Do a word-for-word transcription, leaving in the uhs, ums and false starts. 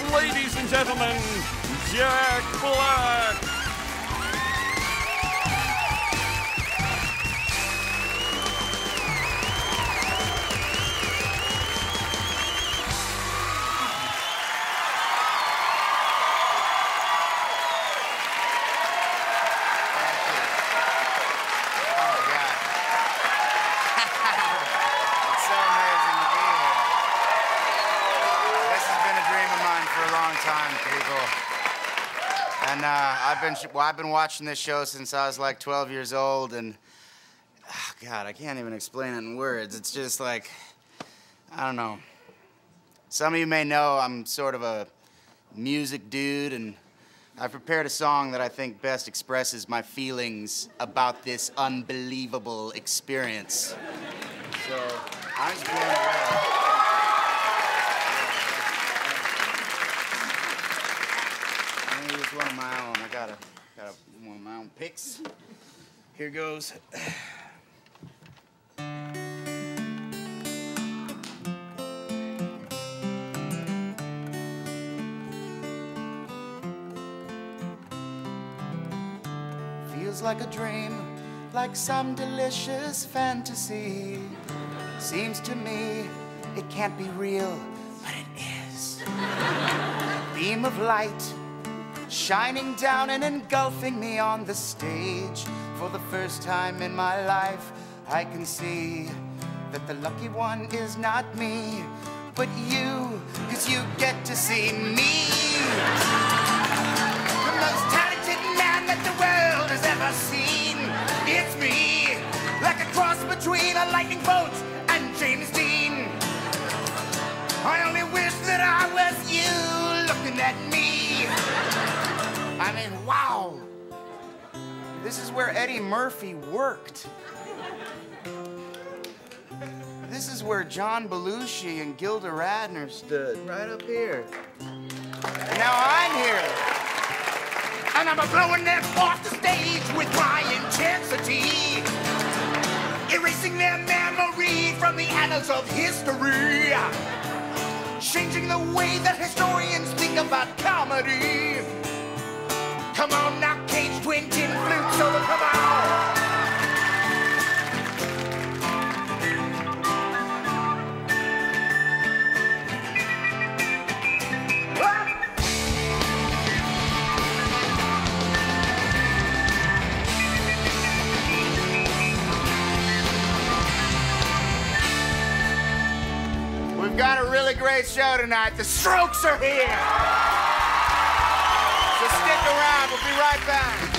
ladies and gentlemen, Jack Black. Time, people. And uh, I've been well, I've been watching this show since I was like twelve years old, and oh, God, I can't even explain it in words. It's just like, I don't know. Some of you may know I'm sort of a music dude, and I've prepared a song that I think best expresses my feelings about this unbelievable experience. So I'm just blown away. It's one of my own. I got a, got a, one of my own picks. Here goes. Feels like a dream, like some delicious fantasy. Seems to me it can't be real, but it is. Beam of light shining down and engulfing me on the stage. For the first time in my life, I can see that the lucky one is not me, but you, 'cause you get to see me. The most talented man that the world has ever seen. It's me, like a cross between a lightning bolt and James Dean. I only wish that I was you looking at me. I mean, wow. This is where Eddie Murphy worked. This is where John Belushi and Gilda Radner stood, right up here. And now I'm here. And I'm blowing them off the stage with my intensity, erasing their memory from the annals of history, changing the way that historians think about comedy. Come on now, Cage Twin Tin Flute Solo, come on! We've got a really great show tonight. The Strokes are here! So stick around, we'll be right back.